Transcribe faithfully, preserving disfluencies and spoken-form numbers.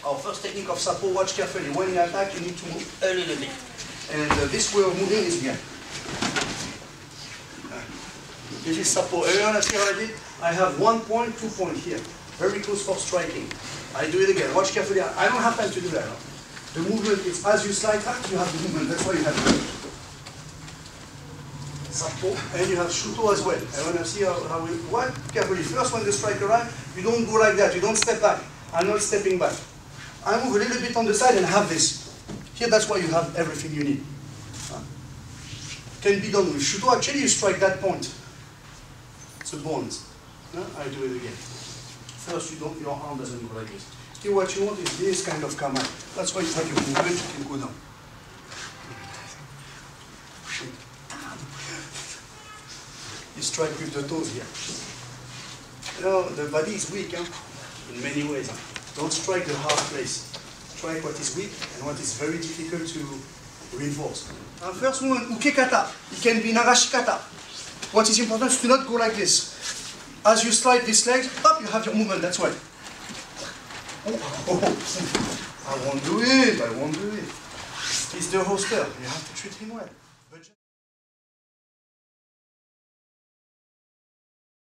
Our first technique of Sappo, watch carefully. When you attack, you need to move a little bit. And uh, this way of moving is here. Uh, this is Sappo. Everyone has here already? I have one point, two point here. Very close for striking. I do it again. Watch carefully. I don't have time to do that. No? The movement is as you slide back, you have the movement. That's why you have it. Sappo. And you have Shuto as well. I want to see how, how we watch carefully. First, when the strike arrives, you don't go like that. You don't step back. I'm not stepping back. I move a little bit on the side and have this. Here, that's why you have everything you need. Uh, can be done with Shuto. Actually, you strike that point. It's a bond. Uh, I do it again. First, you don't, your arm doesn't go like this. Here, what you want is this kind of command. That's why you have your movement, you can go down. You strike with the toes here. You know, the body is weak, huh? In many ways. Huh? Don't strike the hard place. Strike what is weak and what is very difficult to reinforce. Our first movement, uke kata. It can be narashi kata. What is important is to not go like this. As you slide this leg, up, you have your movement, that's why. Oh, oh, oh. I won't do it, I won't do it. He's the hoster, you have to treat him well. But